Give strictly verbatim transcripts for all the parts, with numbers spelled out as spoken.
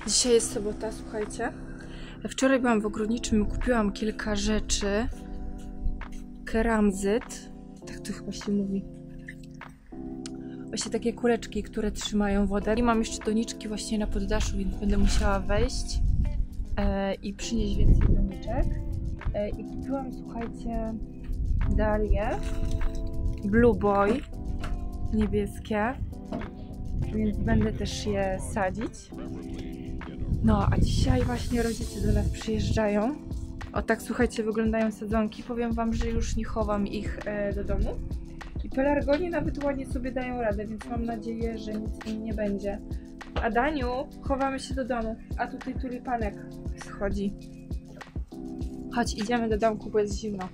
Dzisiaj jest sobota, słuchajcie. Wczoraj byłam w ogrodniczym i kupiłam kilka rzeczy. Keramzyt, tak to chyba się mówi. Właśnie takie kuleczki, które trzymają wodę. I mam jeszcze doniczki właśnie na poddaszu, więc będę musiała wejść e, i przynieść więcej doniczek. E, I kupiłam, słuchajcie, dalie Blue Boy niebieskie, więc będę też je sadzić. No, a dzisiaj właśnie rodzice do nas przyjeżdżają. O tak, słuchajcie, wyglądają sadzonki. Powiem wam, że już nie chowam ich e, do domu. I pelargonie nawet ładnie sobie dają radę, więc mam nadzieję, że nic im nie będzie. A Daniu, chowamy się do domu. A tutaj tulipanek schodzi. Chodź, idziemy do domku, bo jest zimno.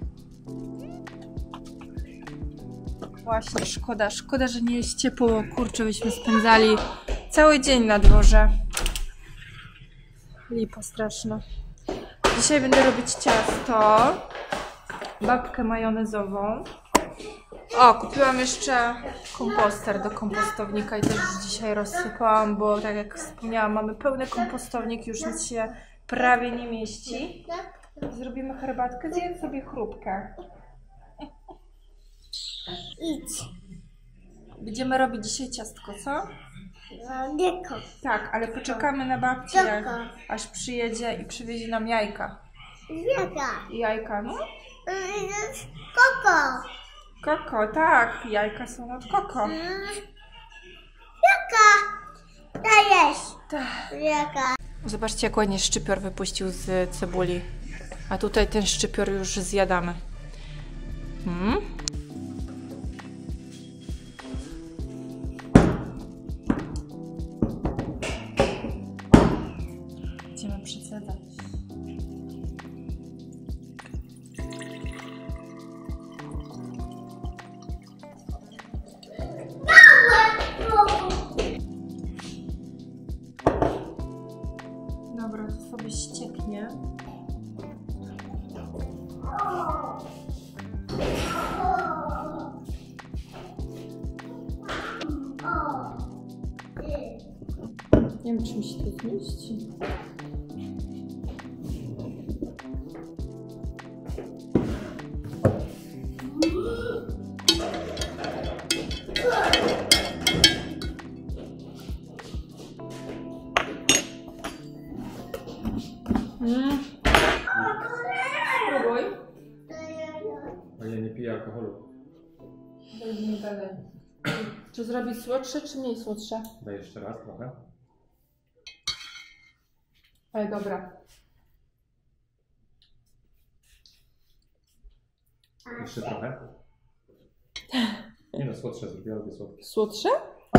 Właśnie, szkoda, szkoda, że nie jest ciepło. Kurczę, byśmy spędzali cały dzień na dworze. Lipa straszna. Dzisiaj będę robić ciasto, babkę majonezową. O, kupiłam jeszcze komposter do kompostownika i też dzisiaj rozsypałam, bo tak jak wspomniałam, mamy pełny kompostownik, już nic się prawie nie mieści. Zrobimy herbatkę, zjedz sobie chrupkę. Idź. Będziemy robić dzisiaj ciastko, co? Dzieko. Tak, ale poczekamy na babcię, aż przyjedzie i przywiezie nam jajka. Jaka? Jajka, no? Koko. Koko, tak, jajka są od koko. Jaka? Dajesz. Tak. Jaka? Zobaczcie, jak ładnie szczypior wypuścił z cebuli. A tutaj ten szczypior już zjadamy. Hmm? Będziemy przesadzać. Dobra, to sobie ścieknie. Nie wiem, czy mi się to zmieści. Mm. Spróbuj. A ja nie piję alkoholu. Dajmy dalej. Czy zrobić słodsze, czy mniej słodsze? Daj jeszcze raz trochę. Ale dobra. Jeszcze trochę. Nie no, słodsze zrobię, lubię słodkie. Słodsze?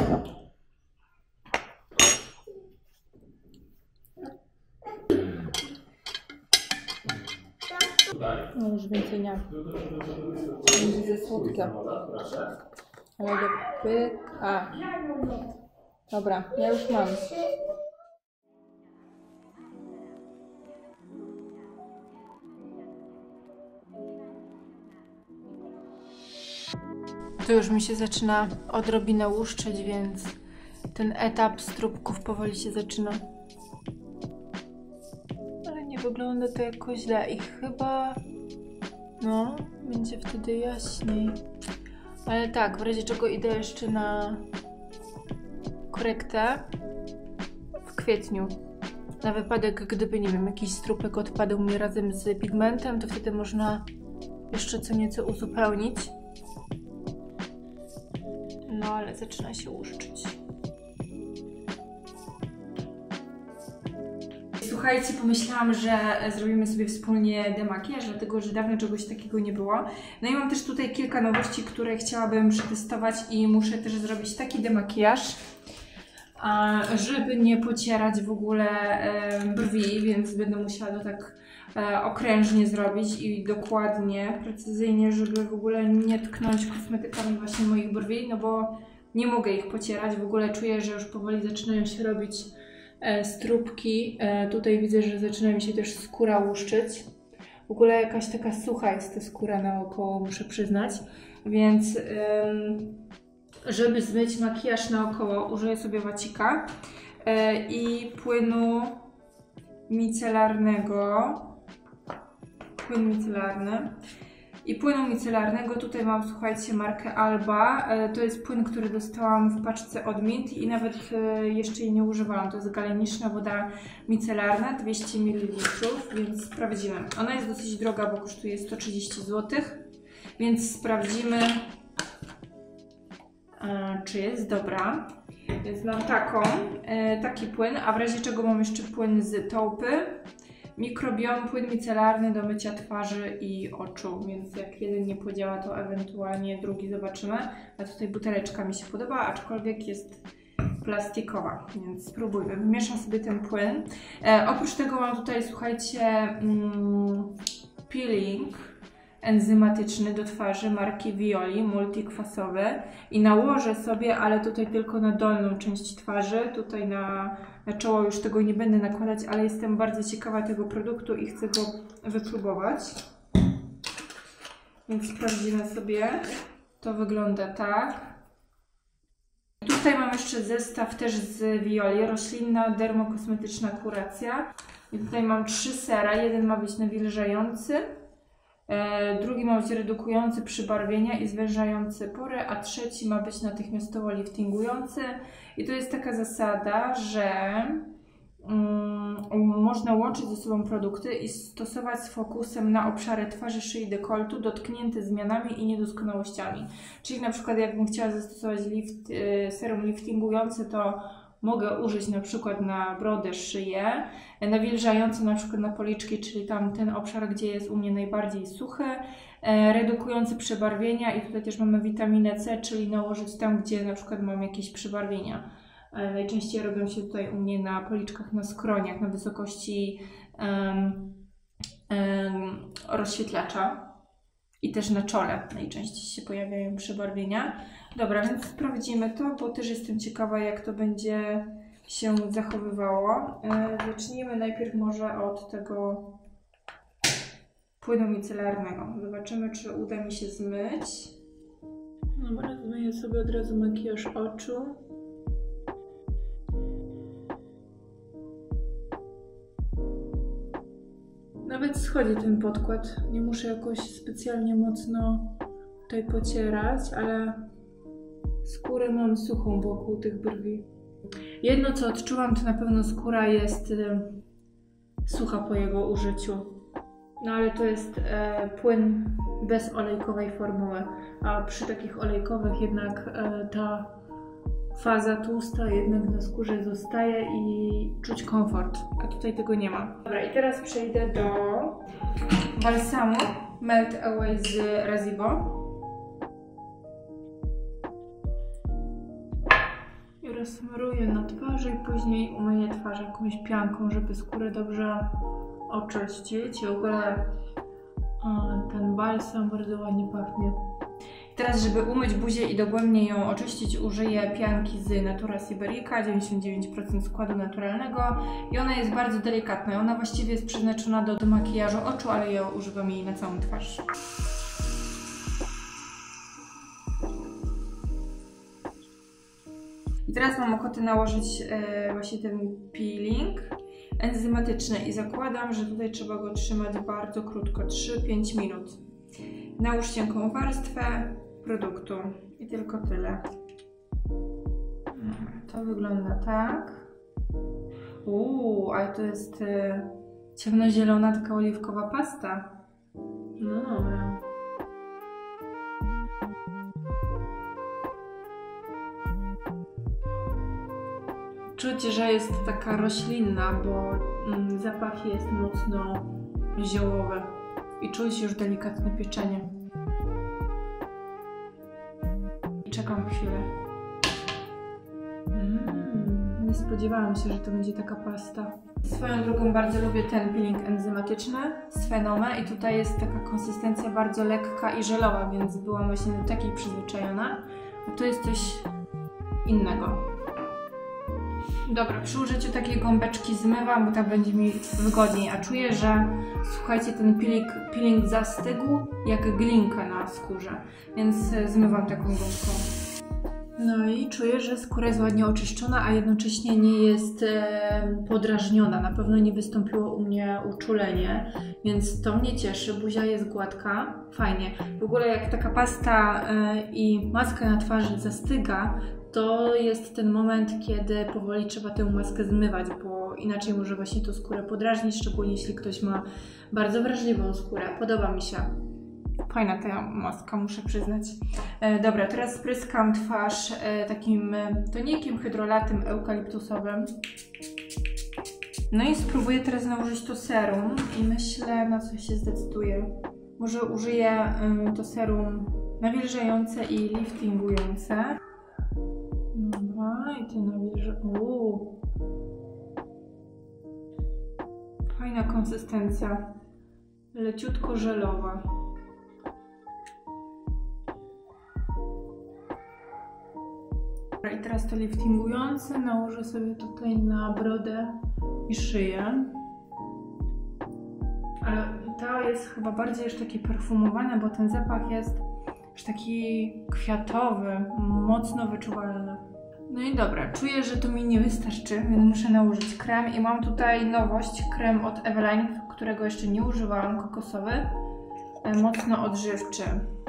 No już więcej nie. Będzie za słodkie. Ale do pyka. Dobra, ja już mam. To już mi się zaczyna odrobinę łuszczyć, więc ten etap stróbków powoli się zaczyna. Ale nie wygląda to jakoś źle i chyba, no, będzie wtedy jaśniej. Ale tak, w razie czego idę jeszcze na korektę w kwietniu. Na wypadek, gdyby, nie wiem, jakiś strupek odpadł mi razem z pigmentem, to wtedy można jeszcze co nieco uzupełnić. No, ale zaczyna się łuszczyć. Słuchajcie, pomyślałam, że zrobimy sobie wspólnie demakijaż, dlatego że dawno czegoś takiego nie było. No i mam też tutaj kilka nowości, które chciałabym przetestować i muszę też zrobić taki demakijaż, żeby nie pocierać w ogóle brwi, więc będę musiała to tak okrężnie zrobić i dokładnie, precyzyjnie, żeby w ogóle nie tknąć kosmetykami właśnie moich brwi, no bo nie mogę ich pocierać. W ogóle czuję, że już powoli zaczynają się robić stróbki. Tutaj widzę, że zaczyna mi się też skóra łuszczyć. W ogóle jakaś taka sucha jest ta skóra naokoło, muszę przyznać. Więc żeby zmyć makijaż naokoło, użyję sobie wacika. e, i płynu micelarnego. Płyn micelarny. I płynu micelarnego tutaj mam, słuchajcie, markę Alba. E, to jest płyn, który dostałam w paczce od Mint i nawet e, jeszcze jej nie używałam. To jest galeniczna woda micelarna, dwieście mililitrów, więc sprawdzimy. Ona jest dosyć droga, bo kosztuje sto trzydzieści złotych, więc sprawdzimy, e, czy jest dobra. Więc mam taką, e, taki płyn, a w razie czego mam jeszcze płyn z Taupy. Mikrobiom, płyn micelarny do mycia twarzy i oczu, więc jak jeden nie podziała, to ewentualnie drugi zobaczymy. A tutaj buteleczka mi się podoba, aczkolwiek jest plastikowa, więc spróbujmy. Wymieszam sobie ten płyn. E, oprócz tego mam tutaj, słuchajcie, mm, peeling enzymatyczny do twarzy marki Violi, multikwasowy i nałożę sobie, ale tutaj tylko na dolną część twarzy, tutaj na, na czoło już tego nie będę nakładać, ale jestem bardzo ciekawa tego produktu i chcę go wypróbować. Więc sprawdzimy sobie. To wygląda tak. Tutaj mam jeszcze zestaw też z Violi, roślinna dermokosmetyczna kuracja. I tutaj mam trzy sera, jeden ma być nawilżający, drugi ma być redukujący przybarwienia i zwężający pory, a trzeci ma być natychmiastowo liftingujący. I to jest taka zasada, że um, można łączyć ze sobą produkty i stosować z fokusem na obszary twarzy, szyi, dekoltu dotknięte zmianami i niedoskonałościami. Czyli na przykład jakbym chciała zastosować lift, y, serum liftingujące, to mogę użyć na przykład na brodę, szyję, nawilżający na przykład na policzki, czyli tam ten obszar, gdzie jest u mnie najbardziej suchy, e, redukujący przebarwienia i tutaj też mamy witaminę C, czyli nałożyć tam, gdzie na przykład mam jakieś przebarwienia. E, najczęściej robią się tutaj u mnie na policzkach, na skroniach, na wysokości um, um, rozświetlacza. I też na czole najczęściej się pojawiają przebarwienia. Dobra, więc sprawdzimy to, bo też jestem ciekawa, jak to będzie się zachowywało. E, zacznijmy najpierw może od tego płynu micelarnego. Zobaczymy, czy uda mi się zmyć. Dobra, zmyję sobie od razu makijaż oczu. Nawet schodzi ten podkład. Nie muszę jakoś specjalnie mocno tutaj pocierać, ale skórę mam suchą wokół tych brwi. Jedno, co odczuwam, to na pewno skóra jest y, sucha po jego użyciu. No ale to jest e, płyn bez olejkowej formuły, a przy takich olejkowych jednak e, ta faza tłusta jednak na skórze zostaje i czuć komfort, a tutaj tego nie ma. Dobra, i teraz przejdę do balsamu Melt Away z Razibo. I rozsmaruję na twarzy i później umyję twarz jakąś pianką, żeby skórę dobrze oczyścić. I w ogóle o, ten balsam bardzo ładnie pachnie. Teraz, żeby umyć buzię i dogłębnie ją oczyścić, użyję pianki z Natura Siberica, dziewięćdziesiąt dziewięć procent składu naturalnego i ona jest bardzo delikatna. Ona właściwie jest przeznaczona do, do makijażu oczu, ale ja używam jej na całą twarz. I teraz mam ochotę nałożyć e, właśnie ten peeling enzymatyczny i zakładam, że tutaj trzeba go trzymać bardzo krótko, trzy do pięciu minut. Nałóż cienką warstwę produktu i tylko tyle. To wygląda tak. Uuu, ale to jest y, ciemnozielona, taka oliwkowa pasta. No dobra. Czuć, że jest taka roślinna, bo mm, zapach jest mocno ziołowy i czuć już delikatne pieczenie. Czekam chwilę. Mm, nie spodziewałam się, że to będzie taka pasta. Swoją drogą bardzo lubię ten peeling enzymatyczny z Fenome i tutaj jest taka konsystencja bardzo lekka i żelowa, więc byłam właśnie do takiej przyzwyczajona. A to jest coś innego. Dobra, przy użyciu takiej gąbeczki zmywam, bo tak będzie mi wygodniej, a czuję, że słuchajcie, ten peeling, peeling zastygł jak glinka na skórze, więc zmywam taką gąbką. No i czuję, że skóra jest ładnie oczyszczona, a jednocześnie nie jest e, podrażniona. Na pewno nie wystąpiło u mnie uczulenie, więc to mnie cieszy. Buzia jest gładka, fajnie. W ogóle jak taka pasta e, i maska na twarzy zastyga, to jest ten moment, kiedy powoli trzeba tę maskę zmywać, bo inaczej może właśnie to skórę podrażnić, szczególnie jeśli ktoś ma bardzo wrażliwą skórę. Podoba mi się. Fajna ta maska, muszę przyznać. E, dobra, teraz spryskam twarz e, takim tonikiem hydrolatym eukaliptusowym. No i spróbuję teraz nałożyć to serum i myślę, na co się zdecyduję. Może użyję y, to serum nawilżające i liftingujące. Dobra, i ty nawilżę. Uuu. Fajna konsystencja. Leciutko żelowa. I teraz to liftingujące nałożę sobie tutaj na brodę i szyję. Ale ta jest chyba bardziej już taki perfumowana, bo ten zapach jest już taki kwiatowy, mocno wyczuwalny. No i dobra, czuję, że to mi nie wystarczy, więc muszę nałożyć krem i mam tutaj nowość, krem od Eveline, którego jeszcze nie używałam, kokosowy, mocno odżywczy.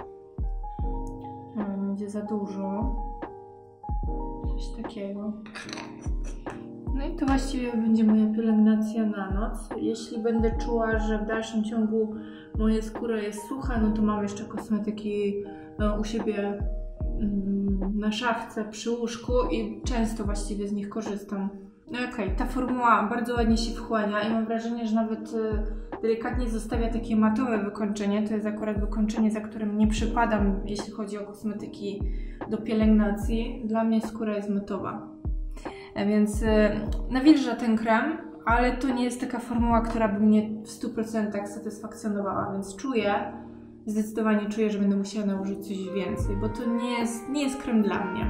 Będzie za dużo. Coś takiego. No i to właściwie będzie moja pielęgnacja na noc. Jeśli będę czuła, że w dalszym ciągu moja skóra jest sucha, no to mam jeszcze kosmetyki no, u siebie mm, na szafce przy łóżku i często właściwie z nich korzystam. No okej, okay, ta formuła bardzo ładnie się wchłania i mam wrażenie, że nawet y, delikatnie zostawia takie matowe wykończenie. To jest akurat wykończenie, za którym nie przypadam, jeśli chodzi o kosmetyki do pielęgnacji. Dla mnie skóra jest matowa. Więc y, nawilża ten krem, ale to nie jest taka formuła, która by mnie w stu procentach satysfakcjonowała, więc czuję, zdecydowanie czuję, że będę musiała nałożyć coś więcej, bo to nie jest, nie jest krem dla mnie.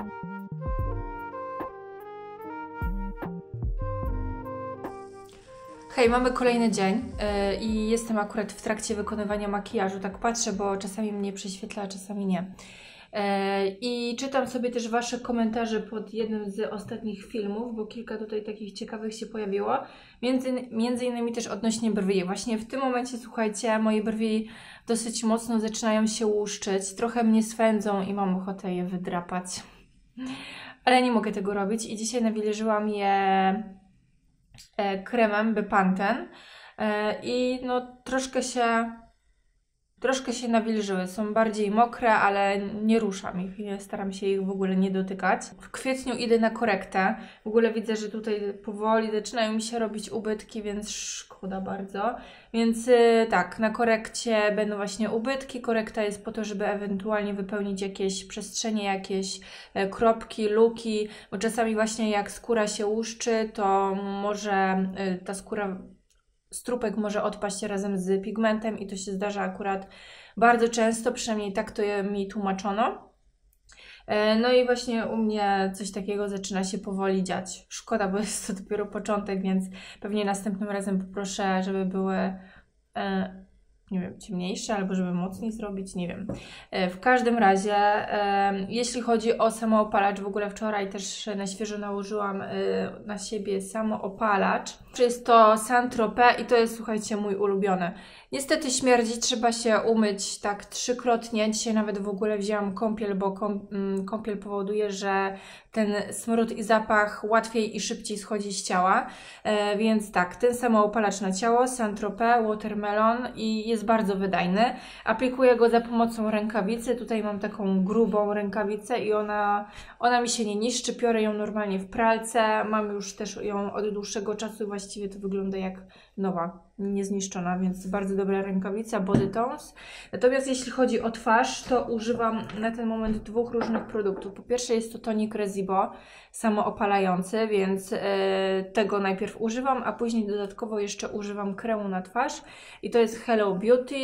Hej, mamy kolejny dzień yy, i jestem akurat w trakcie wykonywania makijażu. Tak patrzę, bo czasami mnie prześwietla, a czasami nie. Yy, I czytam sobie też Wasze komentarze pod jednym z ostatnich filmów, bo kilka tutaj takich ciekawych się pojawiło. Między, między innymi też odnośnie brwi. Właśnie w tym momencie, słuchajcie, moje brwi dosyć mocno zaczynają się łuszczyć. Trochę mnie swędzą i mam ochotę je wydrapać. Ale nie mogę tego robić i dzisiaj nawilżyłam je kremem Bepanthen i no troszkę się troszkę się nawilżyły, są bardziej mokre, ale nie ruszam ich, nie staram się ich w ogóle nie dotykać. W kwietniu idę na korektę, w ogóle widzę, że tutaj powoli zaczynają mi się robić ubytki, więc szkoda bardzo. Więc tak, na korekcie będą właśnie ubytki, korekta jest po to, żeby ewentualnie wypełnić jakieś przestrzenie, jakieś kropki, luki, bo czasami właśnie jak skóra się łuszczy, to może ta skóra strupek może odpaść razem z pigmentem i to się zdarza akurat bardzo często, przynajmniej tak to mi tłumaczono. No i właśnie u mnie coś takiego zaczyna się powoli dziać. Szkoda, bo jest to dopiero początek, więc pewnie następnym razem poproszę, żeby były e, nie wiem, ciemniejsze, albo żeby mocniej zrobić, nie wiem. E, w każdym razie, e, jeśli chodzi o samoopalacz, w ogóle wczoraj też na świeżo nałożyłam e, na siebie samoopalacz. Jest to Saint-Tropez i to jest, słuchajcie, mój ulubiony. Niestety śmierdzi, trzeba się umyć tak trzykrotnie. Dzisiaj nawet w ogóle wzięłam kąpiel, bo kąpiel powoduje, że ten smród i zapach łatwiej i szybciej schodzi z ciała. E, więc tak, ten samoopalacz na ciało, Saint-Tropez, Watermelon i jest bardzo wydajny. Aplikuję go za pomocą rękawicy. Tutaj mam taką grubą rękawicę i ona, ona mi się nie niszczy. Piorę ją normalnie w pralce. Mam już też ją od dłuższego czasu i właściwie to wygląda jak nowa, niezniszczona, więc bardzo dobra rękawica, Body Tones. Natomiast jeśli chodzi o twarz, to używam na ten moment dwóch różnych produktów. Po pierwsze jest to tonik Resibo, samoopalający, więc yy, tego najpierw używam, a później dodatkowo jeszcze używam kremu na twarz i to jest Hello Beauty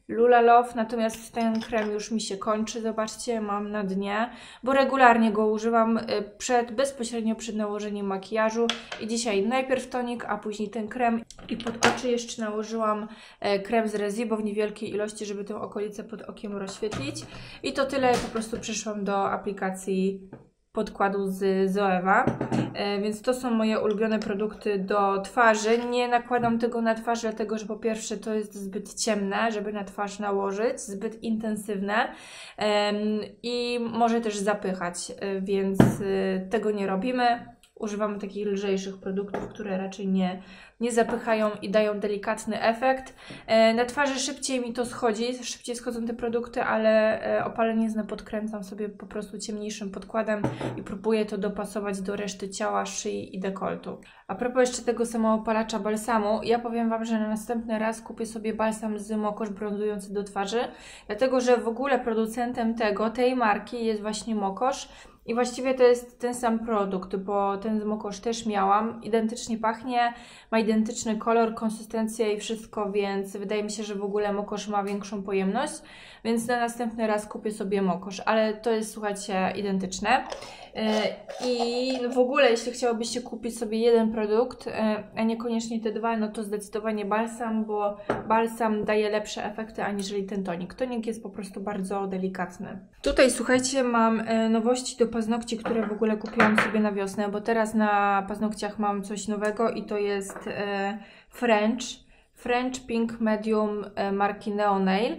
Lula Love, natomiast ten krem już mi się kończy, zobaczcie, mam na dnie, bo regularnie go używam przed, bezpośrednio przed nałożeniem makijażu i dzisiaj najpierw tonik, a później ten krem i pod oczy jeszcze nałożyłam krem z Resibo w niewielkiej ilości, żeby tę okolicę pod okiem rozświetlić i to tyle, po prostu przeszłam do aplikacji podkładu z Zoeva, e, więc to są moje ulubione produkty do twarzy. Nie nakładam tego na twarz, dlatego że po pierwsze to jest zbyt ciemne, żeby na twarz nałożyć, zbyt intensywne e, i może też zapychać, e, więc e, tego nie robimy. Używamy takich lżejszych produktów, które raczej nie, nie zapychają i dają delikatny efekt. E, na twarzy szybciej mi to schodzi, szybciej schodzą te produkty, ale e, opaleniznę podkręcam sobie po prostu ciemniejszym podkładem i próbuję to dopasować do reszty ciała, szyi i dekoltu. A propos jeszcze tego samoopalacza balsamu, ja powiem Wam, że na następny raz kupię sobie balsam z Mokosz brązujący do twarzy, dlatego że w ogóle producentem tego, tej marki jest właśnie Mokosz. I właściwie to jest ten sam produkt, bo ten z Mokosz też miałam. Identycznie pachnie, ma identyczny kolor, konsystencję i wszystko, więc wydaje mi się, że w ogóle Mokosz ma większą pojemność. Więc na następny raz kupię sobie Mokosz, ale to jest, słuchajcie, identyczne. I w ogóle, jeśli chciałobyście kupić sobie jeden produkt, a niekoniecznie te dwa, no to zdecydowanie balsam, bo balsam daje lepsze efekty aniżeli ten tonik. Tonik jest po prostu bardzo delikatny. Tutaj, słuchajcie, mam nowości do paznokci, które w ogóle kupiłam sobie na wiosnę, bo teraz na paznokciach mam coś nowego i to jest French. French Pink Medium marki Neonail.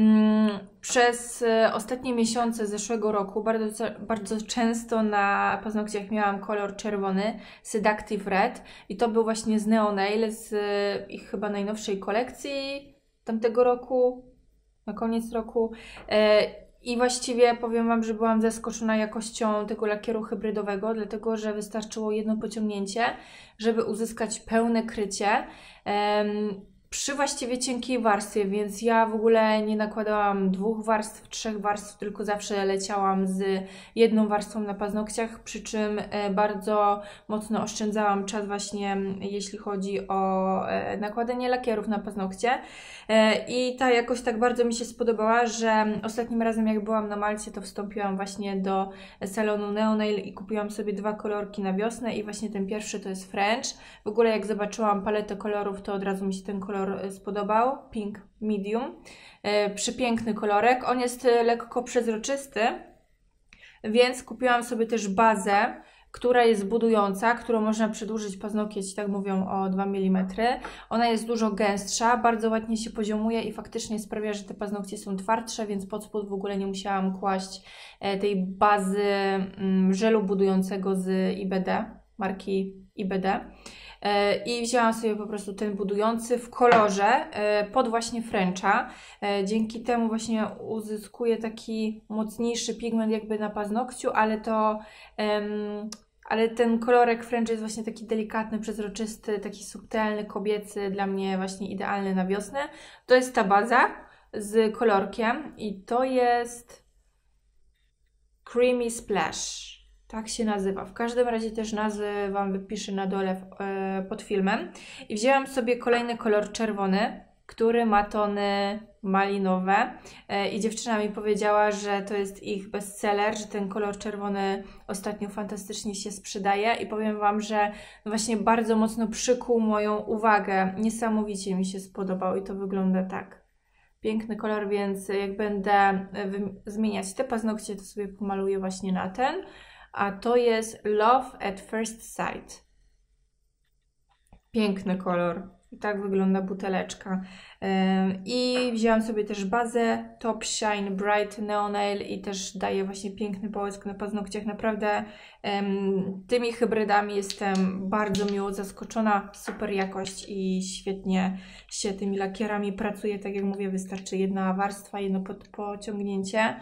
Przez ostatnie miesiące zeszłego roku bardzo, bardzo często na paznokciach miałam kolor czerwony, Seductive Red i to był właśnie z Neonail, z ich chyba najnowszej kolekcji tamtego roku, na koniec roku. I właściwie powiem Wam, że byłam zaskoczona jakością tego lakieru hybrydowego, dlatego że wystarczyło jedno pociągnięcie, żeby uzyskać pełne krycie um, przy właściwie cienkiej warstwie, więc ja w ogóle nie nakładałam dwóch warstw, trzech warstw, tylko zawsze leciałam z jedną warstwą na paznokciach, przy czym bardzo mocno oszczędzałam czas właśnie, jeśli chodzi o nakładanie lakierów na paznokcie. I ta jakość tak bardzo mi się spodobała, że ostatnim razem jak byłam na Malcie, to wstąpiłam właśnie do salonu Neonail i kupiłam sobie dwa kolorki na wiosnę i właśnie ten pierwszy to jest French. W ogóle jak zobaczyłam paletę kolorów, to od razu mi się ten kolor spodobał, Pink Medium. Przepiękny kolorek, on jest lekko przezroczysty, więc kupiłam sobie też bazę, która jest budująca, którą można przedłużyć paznokieć, tak mówią, o dwa milimetry. Ona jest dużo gęstsza, bardzo ładnie się poziomuje i faktycznie sprawia, że te paznokcie są twardsze, więc pod spód w ogóle nie musiałam kłaść tej bazy żelu budującego z I B D, marki I B D. I wzięłam sobie po prostu ten budujący w kolorze pod właśnie Frencha. Dzięki temu właśnie uzyskuję taki mocniejszy pigment jakby na paznokciu, ale to um, ale ten kolorek French jest właśnie taki delikatny, przezroczysty, taki subtelny, kobiecy, dla mnie właśnie idealny na wiosnę. To jest ta baza z kolorkiem i to jest Creamy Splash. Tak się nazywa. W każdym razie też nazwę Wam wypiszę na dole w, e, pod filmem. I wzięłam sobie kolejny kolor czerwony, który ma tony malinowe. E, I dziewczyna mi powiedziała, że to jest ich bestseller, że ten kolor czerwony ostatnio fantastycznie się sprzedaje. I powiem Wam, że właśnie bardzo mocno przykuł moją uwagę. Niesamowicie mi się spodobał i to wygląda tak. Piękny kolor, więc jak będę zmieniać te paznokcie, to sobie pomaluję właśnie na ten. A to jest Love at First Sight. Piękny kolor. I tak wygląda buteleczka. I wzięłam sobie też bazę Top Shine Bright Neonail i też daje właśnie piękny połysk na paznokciach. Naprawdę tymi hybrydami jestem bardzo miło zaskoczona. Super jakość i świetnie się tymi lakierami pracuje. Tak jak mówię, wystarczy jedna warstwa, jedno pociągnięcie.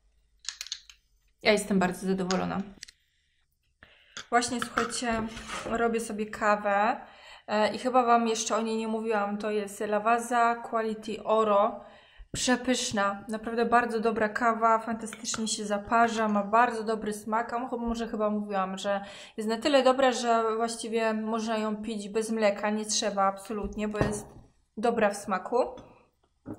Ja jestem bardzo zadowolona. Właśnie, słuchajcie, robię sobie kawę e, i chyba Wam jeszcze o niej nie mówiłam. To jest Lavazza Quality Oro. Przepyszna. Naprawdę bardzo dobra kawa, fantastycznie się zaparza, ma bardzo dobry smak. A może chyba mówiłam, że jest na tyle dobra, że właściwie można ją pić bez mleka. Nie trzeba absolutnie, bo jest dobra w smaku.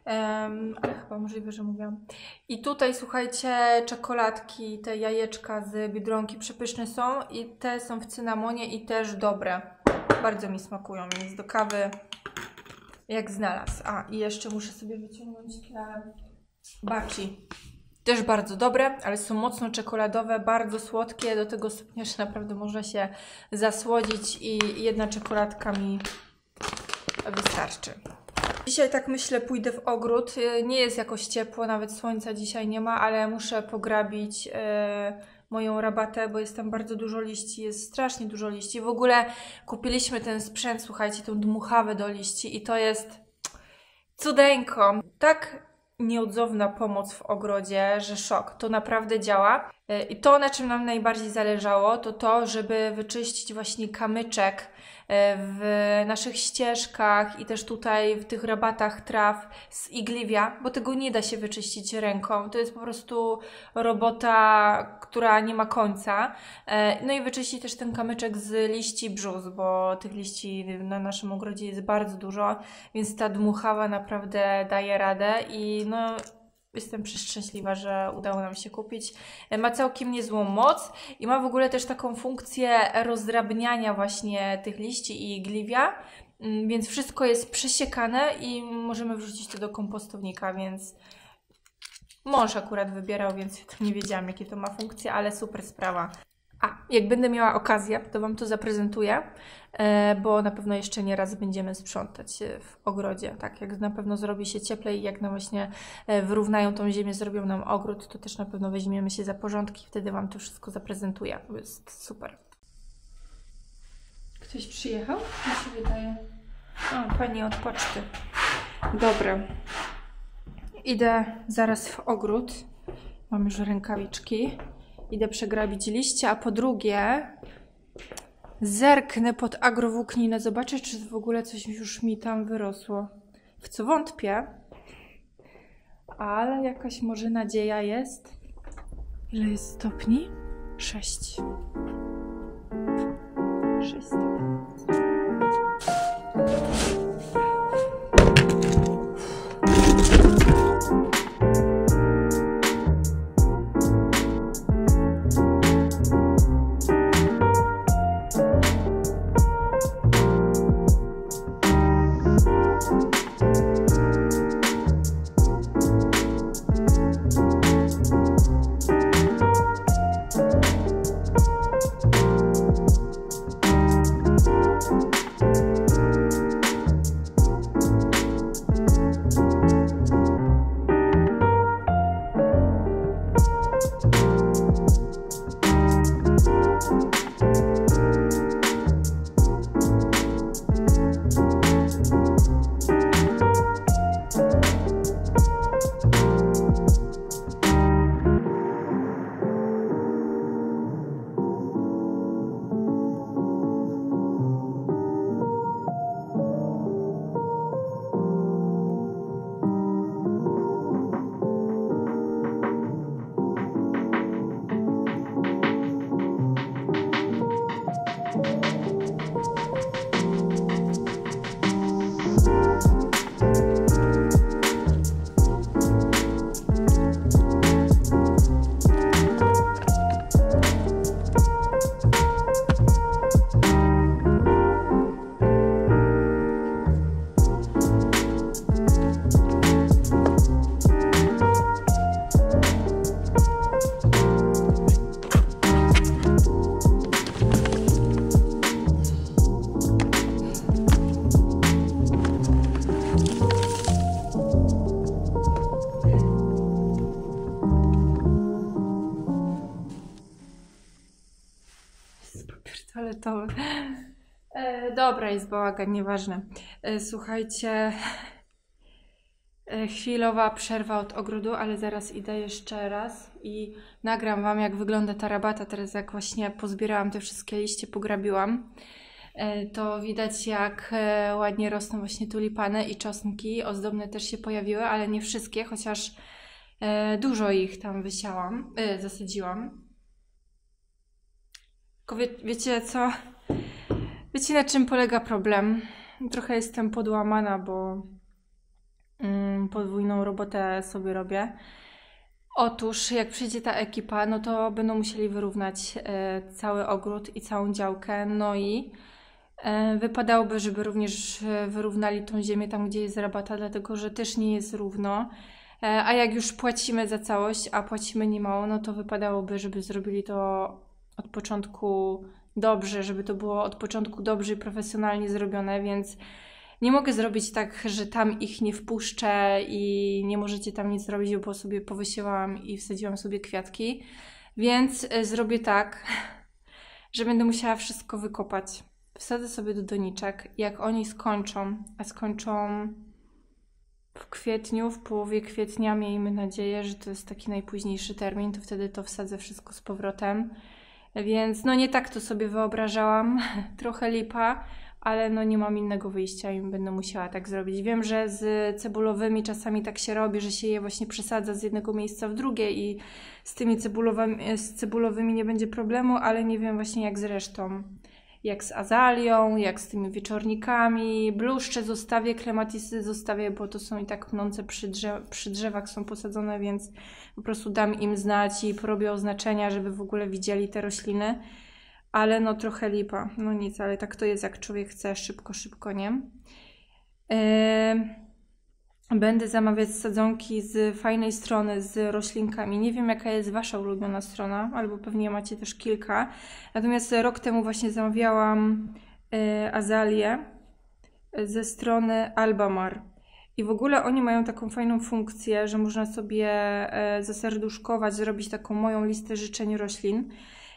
Um, ale chyba możliwe, że mówiłam. I tutaj, słuchajcie, czekoladki, te jajeczka z Biedronki przepyszne są i te są w cynamonie i też dobre. Bardzo mi smakują, więc do kawy jak znalazł. A, i jeszcze muszę sobie wyciągnąć te baci. Też bardzo dobre, ale są mocno czekoladowe, bardzo słodkie, do tego stopnia, że naprawdę można się zasłodzić i jedna czekoladka mi wystarczy. Dzisiaj tak myślę, pójdę w ogród. Nie jest jakoś ciepło, nawet słońca dzisiaj nie ma, ale muszę pograbić yy, moją rabatę, bo jest tam bardzo dużo liści, jest strasznie dużo liści. W ogóle kupiliśmy ten sprzęt, słuchajcie, tą dmuchawę do liści i to jest cudeńko. Tak nieodzowna pomoc w ogrodzie, że szok. To naprawdę działa. I to, na czym nam najbardziej zależało, to to, żeby wyczyścić właśnie kamyczek w naszych ścieżkach i też tutaj w tych rabatach traw z igliwia, bo tego nie da się wyczyścić ręką. To jest po prostu robota, która nie ma końca. No i wyczyścić też ten kamyczek z liści brzus, bo tych liści na naszym ogrodzie jest bardzo dużo, więc ta dmuchawa naprawdę daje radę i no jestem przeszczęśliwa, że udało nam się kupić. Ma całkiem niezłą moc i ma w ogóle też taką funkcję rozdrabniania właśnie tych liści i igliwia, więc wszystko jest przesiekane i możemy wrzucić to do kompostownika, więc mąż akurat wybierał, więc nie wiedziałam, jakie to ma funkcje, ale super sprawa. A, jak będę miała okazję, to Wam to zaprezentuję, bo na pewno jeszcze nie raz będziemy sprzątać w ogrodzie. Tak, jak na pewno zrobi się cieplej i jak nam właśnie wyrównają tą ziemię, zrobią nam ogród, to też na pewno weźmiemy się za porządki i wtedy Wam to wszystko zaprezentuję. To jest super. Ktoś przyjechał? Mi się wydaje. O, pani od poczty. Dobra. Idę zaraz w ogród. Mam już rękawiczki. Idę przegrabić liście, a po drugie zerknę pod agrowłókninę, zobaczę, czy w ogóle coś już mi tam wyrosło. W co wątpię, ale jakaś może nadzieja jest. Ile jest stopni? Sześć. Sześć stopni. toaletowy. E, dobra, jest bałagan, nieważne. E, słuchajcie, e, chwilowa przerwa od ogrodu, ale zaraz idę jeszcze raz i nagram wam, jak wygląda ta rabata. Teraz jak właśnie pozbierałam te wszystkie liście, pograbiłam, e, to widać, jak e, ładnie rosną właśnie tulipany i czosnki. Ozdobne też się pojawiły, ale nie wszystkie, chociaż e, dużo ich tam wysiałam, e, zasadziłam. Tylko wie, wiecie co? Wiecie, na czym polega problem? Trochę jestem podłamana, bo mm, podwójną robotę sobie robię. Otóż jak przyjdzie ta ekipa, no to będą musieli wyrównać e, cały ogród i całą działkę, no i e, wypadałoby, żeby również e, wyrównali tą ziemię tam, gdzie jest rabata, dlatego że też nie jest równo. E, a jak już płacimy za całość, a płacimy niemało, no to wypadałoby, żeby zrobili to od początku dobrze, żeby to było od początku dobrze i profesjonalnie zrobione, więc nie mogę zrobić tak, że tam ich nie wpuszczę i nie możecie tam nic zrobić, bo sobie powysiłałam i wsadziłam sobie kwiatki. Więc zrobię tak, że będę musiała wszystko wykopać. Wsadzę sobie do doniczek. Jak oni skończą, a skończą w kwietniu, w połowie kwietnia, miejmy nadzieję, że to jest taki najpóźniejszy termin, to wtedy to wsadzę wszystko z powrotem. Więc no nie tak to sobie wyobrażałam. Trochę lipa. Ale no nie mam innego wyjścia i będę musiała tak zrobić. Wiem, że z cebulowymi czasami tak się robi, że się je właśnie przesadza z jednego miejsca w drugie i z tymi cebulowymi, z cebulowymi nie będzie problemu, ale nie wiem właśnie jak z resztą. Jak z azalią, jak z tymi wieczornikami. Bluszcze zostawię, klematisy zostawię, bo to są i tak pnące przy, drzew przy drzewach są posadzone, więc po prostu dam im znać i porobię oznaczenia, żeby w ogóle widzieli te rośliny. Ale no trochę lipa. No nic, ale tak to jest, jak człowiek chce szybko, szybko, nie? Yy, będę zamawiać sadzonki z fajnej strony, z roślinkami. Nie wiem, jaka jest wasza ulubiona strona, albo pewnie macie też kilka. Natomiast rok temu właśnie zamawiałam yy, azalię ze strony Albamar. I w ogóle oni mają taką fajną funkcję, że można sobie yy, zaserduszkować, zrobić taką moją listę życzeń roślin.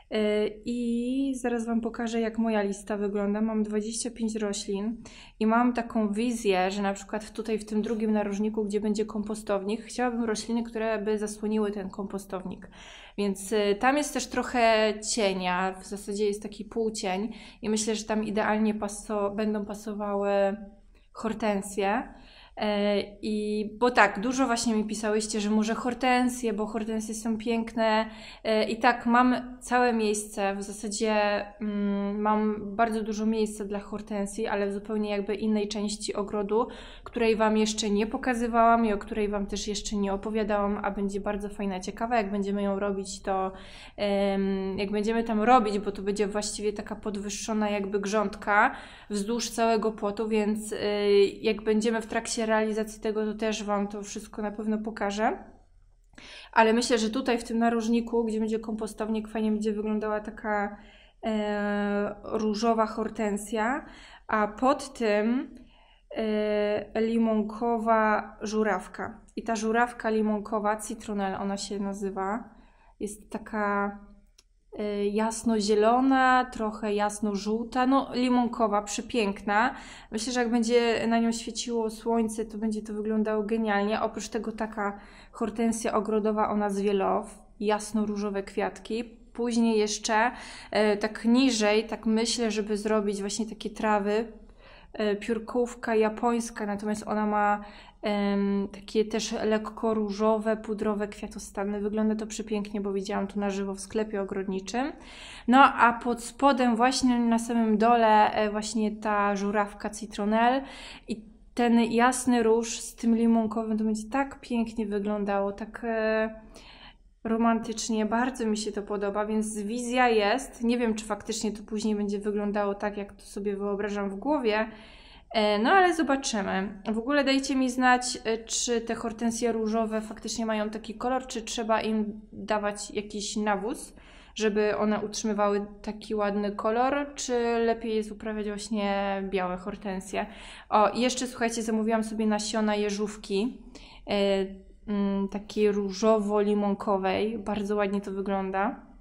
I zaraz wam pokażę, jak moja lista wygląda. Mam dwadzieścia pięć roślin i mam taką wizję, że na przykład tutaj w tym drugim narożniku, gdzie będzie kompostownik, chciałabym rośliny, które by zasłoniły ten kompostownik. Więc tam jest też trochę cienia, w zasadzie jest taki półcień i myślę, że tam idealnie paso będą pasowały hortensje. I bo tak, dużo właśnie mi pisałyście, że może hortensje, bo hortensje są piękne i tak, mam całe miejsce, w zasadzie mm, mam bardzo dużo miejsca dla hortensji, ale w zupełnie jakby innej części ogrodu, której wam jeszcze nie pokazywałam i o której wam też jeszcze nie opowiadałam, a będzie bardzo fajna, ciekawa. Jak będziemy ją robić, to um, jak będziemy tam robić, bo to będzie właściwie taka podwyższona jakby grządka wzdłuż całego płotu, więc y, jak będziemy w trakcie realizacji tego, to też wam to wszystko na pewno pokażę. Ale myślę, że tutaj w tym narożniku, gdzie będzie kompostownik, fajnie będzie wyglądała taka e, różowa hortensja, a pod tym e, limonkowa żurawka. I ta żurawka limonkowa, citronel ona się nazywa, jest taka jasno-zielona, trochę jasno-żółta, no limonkowa, przepiękna. Myślę, że jak będzie na nią świeciło słońce, to będzie to wyglądało genialnie. Oprócz tego taka hortensja ogrodowa o nazwie Love, jasno-różowe kwiatki. Później jeszcze e, tak niżej, tak myślę, żeby zrobić właśnie takie trawy, e, piórkówka japońska, natomiast ona ma Um, takie też lekko różowe, pudrowe kwiatostany. Wygląda to przepięknie, bo widziałam to na żywo w sklepie ogrodniczym. No a pod spodem właśnie na samym dole e, właśnie ta żurawka citronel i ten jasny róż z tym limonkowym to będzie tak pięknie wyglądało, tak e, romantycznie. Bardzo mi się to podoba, więc wizja jest. Nie wiem, czy faktycznie to później będzie wyglądało tak, jak to sobie wyobrażam w głowie. No ale zobaczymy. W ogóle dajcie mi znać, czy te hortensje różowe faktycznie mają taki kolor, czy trzeba im dawać jakiś nawóz, żeby one utrzymywały taki ładny kolor, czy lepiej jest uprawiać właśnie białe hortensje. O, i jeszcze słuchajcie, zamówiłam sobie nasiona jeżówki, yy, takiej różowo-limonkowej. Bardzo ładnie to wygląda.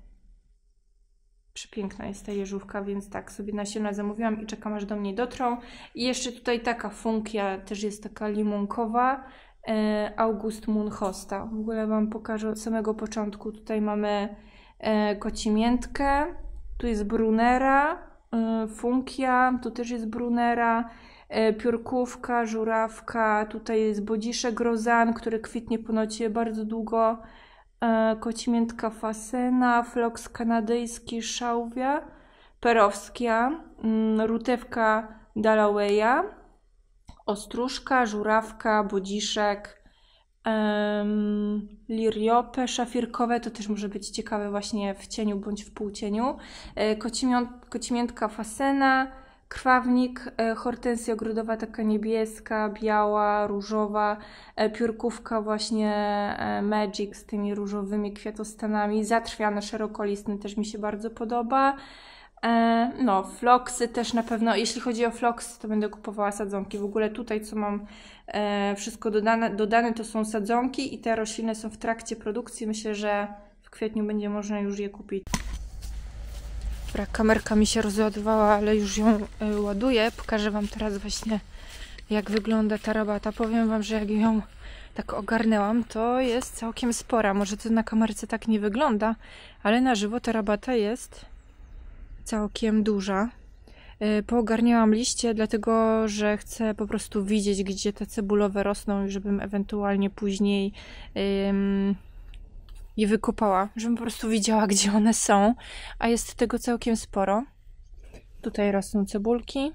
Przepiękna jest ta jeżówka, więc tak, sobie nasiona zamówiłam i czekam, aż do mnie dotrą. I jeszcze tutaj taka funkia, też jest taka limonkowa, e, August Munhosta. W ogóle wam pokażę od samego początku. Tutaj mamy e, kocimiętkę, tu jest brunera, e, funkia, tu też jest brunera, e, piórkówka, żurawka, tutaj jest bodziszek rozan, który kwitnie po nocie bardzo długo. Kocimiętka fasena, floks kanadyjski, szałwia, perowskia, rutewka Dallawaya, ostróżka, żurawka, bodziszek, um, liriopy szafirkowe, to też może być ciekawe właśnie w cieniu bądź w półcieniu, e, kocimią, kocimiętka fasena, krwawnik, e, hortensja ogrodowa taka niebieska, biała, różowa, e, piórkówka właśnie e, Magic z tymi różowymi kwiatostanami, zatrwiany szerokolistny też mi się bardzo podoba. E, no, floksy też na pewno, jeśli chodzi o floksy, to będę kupowała sadzonki. W ogóle tutaj co mam e, wszystko dodane, dodane to są sadzonki i te rośliny są w trakcie produkcji. Myślę, że w kwietniu będzie można już je kupić. Dobra, kamerka mi się rozładowała, ale już ją y, ładuję. Pokażę wam teraz właśnie, jak wygląda ta rabata. Powiem wam, że jak ją tak ogarnęłam, to jest całkiem spora. Może to na kamerce tak nie wygląda, ale na żywo ta rabata jest całkiem duża. Y, poogarniałam liście, dlatego że chcę po prostu widzieć, gdzie te cebulowe rosną i żebym ewentualnie później ym, je wykopała, żebym po prostu widziała, gdzie one są, a jest tego całkiem sporo. Tutaj rosną cebulki.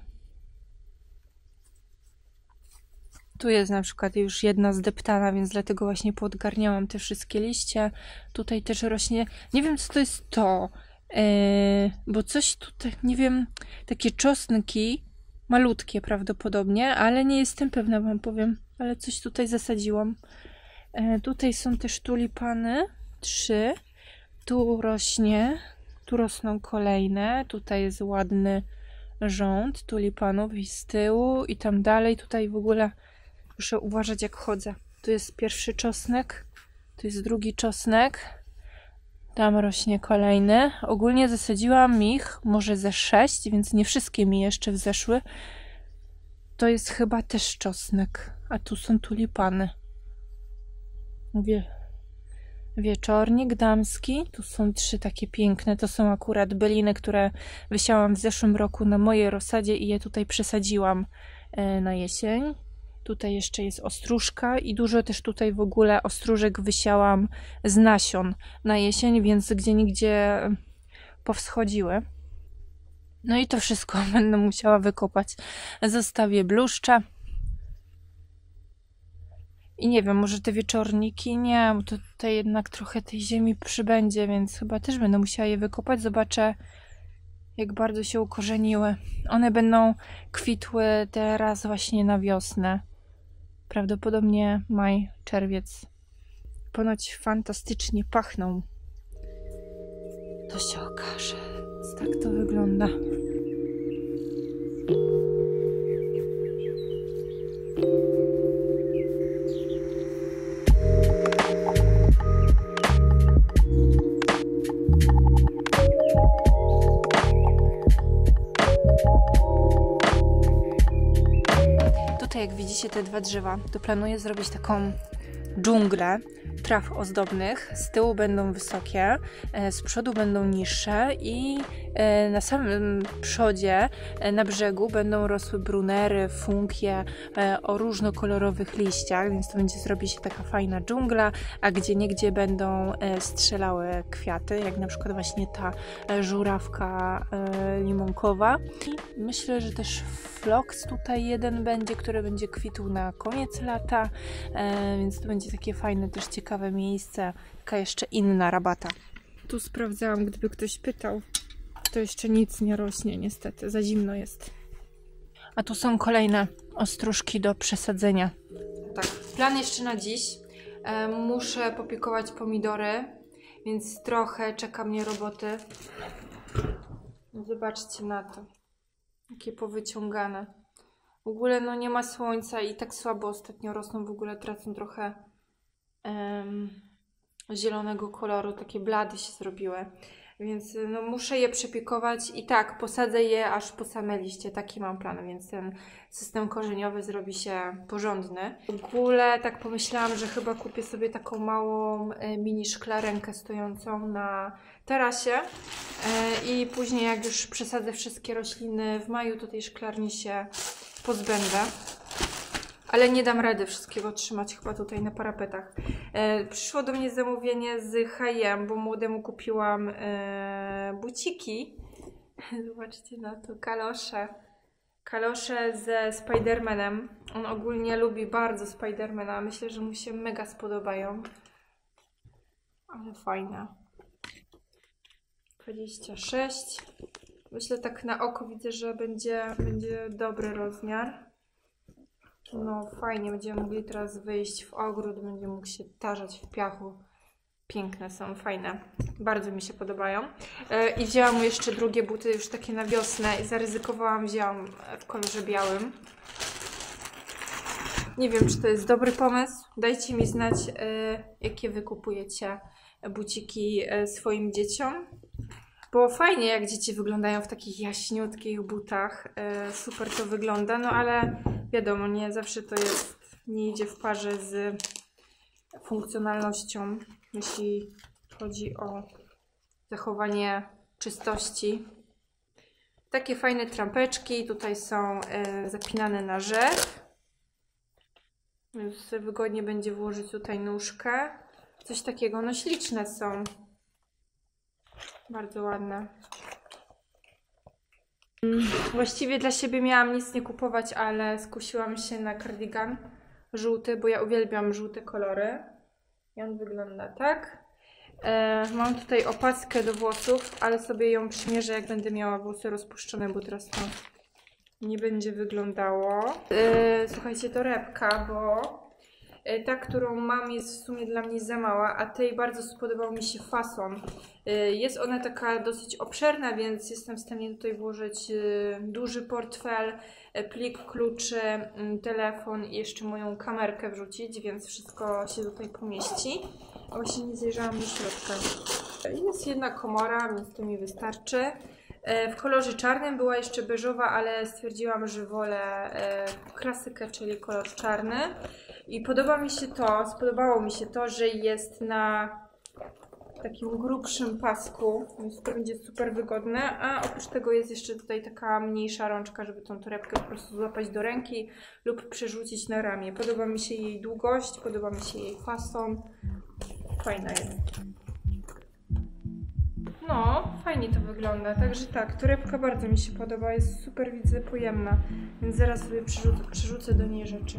Tu jest na przykład już jedna zdeptana, więc dlatego właśnie podgarniałam te wszystkie liście. Tutaj też rośnie, nie wiem co to jest to, yy, bo coś tutaj, nie wiem, takie czosnki, malutkie prawdopodobnie, ale nie jestem pewna, wam powiem, ale coś tutaj zasadziłam. Yy, tutaj są też tulipany. Trzy. Tu rośnie, tu rosną kolejne. Tutaj jest ładny rząd tulipanów i z tyłu i tam dalej. Tutaj w ogóle muszę uważać, jak chodzę. Tu jest pierwszy czosnek, tu jest drugi czosnek. Tam rośnie kolejny. Ogólnie zasadziłam ich może ze sześć, więc nie wszystkie mi jeszcze wzeszły. To jest chyba też czosnek, a tu są tulipany. Mówię. Wieczornik damski, tu są trzy takie piękne, to są akurat byliny, które wysiałam w zeszłym roku na mojej rozsadzie i je tutaj przesadziłam na jesień. Tutaj jeszcze jest ostróżka i dużo też tutaj w ogóle ostróżek wysiałam z nasion na jesień, więc gdzie nigdzie powschodziły. No i to wszystko będę musiała wykopać. Zostawię bluszcze. I nie wiem, może te wieczorniki, nie, bo to tutaj jednak trochę tej ziemi przybędzie, więc chyba też będę musiała je wykopać. Zobaczę, jak bardzo się ukorzeniły. One będą kwitły teraz właśnie na wiosnę. Prawdopodobnie maj, czerwiec. Ponoć fantastycznie pachną. To się okaże. Więc tak to wygląda. Jak widzicie te dwa drzewa, to planuję zrobić taką dżunglę traw ozdobnych. Z tyłu będą wysokie, z przodu będą niższe i na samym przodzie, na brzegu będą rosły brunery, funkie o różnokolorowych liściach, więc to będzie zrobić się taka fajna dżungla, a gdzie niegdzie będą strzelały kwiaty, jak na przykład właśnie ta żurawka limonkowa. I myślę, że też floks tutaj jeden będzie, który będzie kwitł na koniec lata, więc to będzie takie fajne, też ciekawe miejsce, taka jeszcze inna rabata. Tu sprawdzałam, gdyby ktoś pytał, to jeszcze nic nie rośnie niestety, za zimno jest. A tu są kolejne ostróżki do przesadzenia. Tak, plan jeszcze na dziś. E, muszę popiekować pomidory, więc trochę czeka mnie roboty. Zobaczcie na to. Jakie powyciągane. W ogóle no nie ma słońca i tak słabo ostatnio rosną, w ogóle tracą trochę um, zielonego koloru, takie blady się zrobiły. Więc no, muszę je przepiekować i tak, posadzę je aż po same liście, taki mam plan, więc ten system korzeniowy zrobi się porządny. W ogóle tak pomyślałam, że chyba kupię sobie taką małą e, mini szklarenkę stojącą na tarasie e, i później jak już przesadzę wszystkie rośliny w maju, to tej szklarni się pozbędę. Ale nie dam rady wszystkiego trzymać chyba tutaj na parapetach. E, przyszło do mnie zamówienie z H i M, bo młodemu kupiłam e, buciki. Zobaczcie na to, kalosze. kalosze ze Spidermanem. On ogólnie lubi bardzo Spidermana. Myślę, że mu się mega spodobają. Ale fajne. dwadzieścia sześć. Myślę, tak na oko widzę, że będzie, będzie dobry rozmiar. No fajnie, będziemy mogli teraz wyjść w ogród, będzie mógł się tarzać w piachu. Piękne są, fajne. Bardzo mi się podobają. Yy, I wzięłam mu jeszcze drugie buty, już takie na wiosnę i zaryzykowałam, wzięłam w kolorze białym. Nie wiem, czy to jest dobry pomysł. Dajcie mi znać, yy, jakie wy kupujecie buciki yy, swoim dzieciom. Bo fajnie, jak dzieci wyglądają w takich jaśniutkich butach. Yy, super to wygląda, no ale wiadomo, nie zawsze to jest, nie idzie w parze z funkcjonalnością, jeśli chodzi o zachowanie czystości. Takie fajne trampeczki, tutaj są yy, zapinane na rzep. Więc wygodnie będzie włożyć tutaj nóżkę. Coś takiego, no śliczne są. Bardzo ładne. Właściwie dla siebie miałam nic nie kupować, ale skusiłam się na cardigan żółty, bo ja uwielbiam żółte kolory. I on wygląda tak. E, mam tutaj opaskę do włosów, ale sobie ją przymierzę, jak będę miała włosy rozpuszczone, bo teraz to nie będzie wyglądało. E, słuchajcie, torebka, bo ta, którą mam, jest w sumie dla mnie za mała, a tej bardzo spodobał mi się fason. Jest ona taka dosyć obszerna, więc jestem w stanie tutaj włożyć duży portfel, plik kluczy, telefon i jeszcze moją kamerkę wrzucić, więc wszystko się tutaj pomieści. A właśnie nie zajrzałam do środka. Jest jedna komora, więc to mi wystarczy. W kolorze czarnym była jeszcze beżowa, ale stwierdziłam, że wolę klasykę, czyli kolor czarny. I podoba mi się to, spodobało mi się to, że jest na takim grubszym pasku, więc to będzie super wygodne. A oprócz tego jest jeszcze tutaj taka mniejsza rączka, żeby tą torebkę po prostu złapać do ręki lub przerzucić na ramię. Podoba mi się jej długość, podoba mi się jej fason. Fajna jest. No, fajnie to wygląda, także tak, torebka bardzo mi się podoba, jest super, widzę, pojemna, więc zaraz sobie przerzucę, przerzucę do niej rzeczy.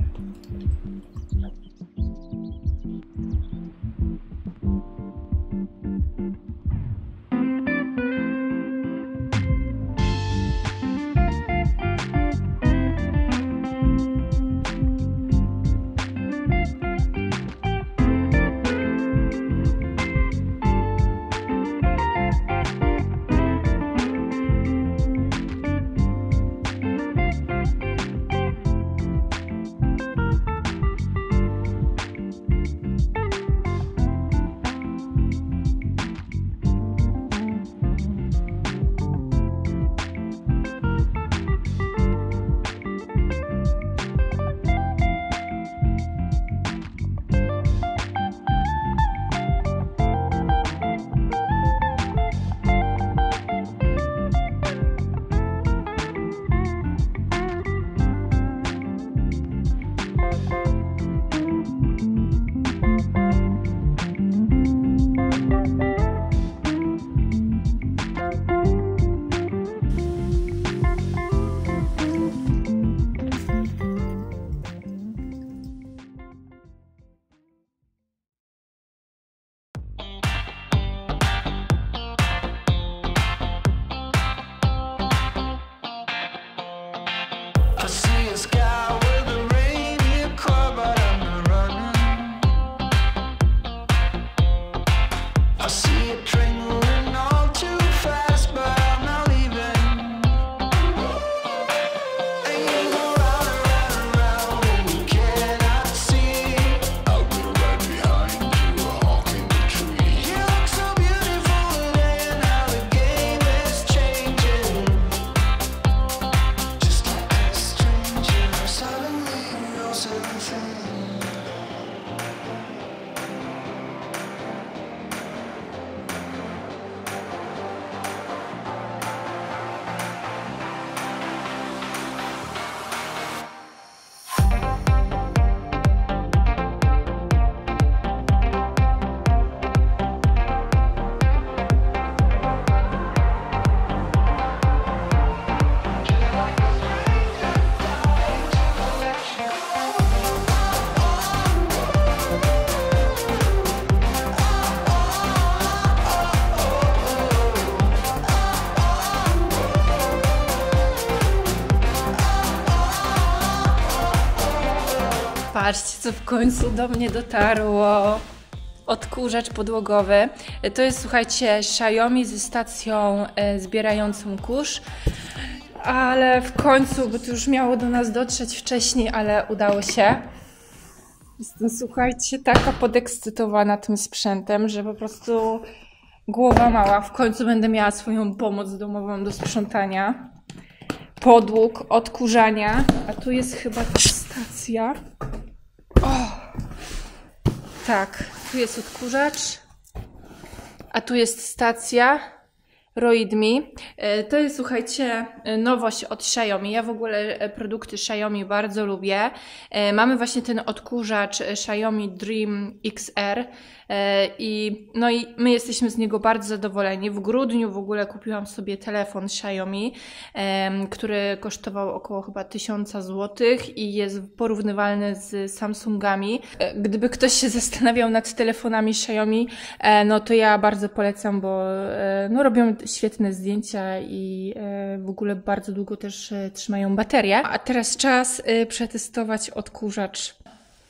Patrzcie, co w końcu do mnie dotarło. Odkurzacz podłogowy. To jest, słuchajcie, Xiaomi ze stacją e, zbierającą kurz. Ale w końcu, bo to już miało do nas dotrzeć wcześniej, ale udało się. Jestem, słuchajcie, taka podekscytowana tym sprzętem, że po prostu głowa mała. W końcu będę miała swoją pomoc domową do sprzątania. Podłóg, odkurzania. A tu jest chyba też stacja. O! Tak, tu jest odkurzacz. A tu jest stacja. Roidme. To jest, słuchajcie, nowość od Xiaomi. Ja w ogóle produkty Xiaomi bardzo lubię. Mamy właśnie ten odkurzacz Xiaomi Dream X R i no i my jesteśmy z niego bardzo zadowoleni. W grudniu w ogóle kupiłam sobie telefon Xiaomi, który kosztował około chyba tysiąca złotych i jest porównywalny z Samsungami. Gdyby ktoś się zastanawiał nad telefonami Xiaomi, no to ja bardzo polecam, bo no robią świetne zdjęcia i w ogóle bardzo długo też trzymają baterię. A teraz czas przetestować odkurzacz.